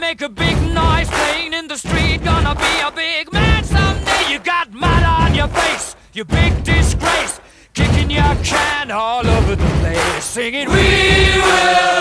make a big noise playing in the street. Gonna be a big man someday. You got mud on your face, you big disgrace, kicking your can all over the place, singing, we will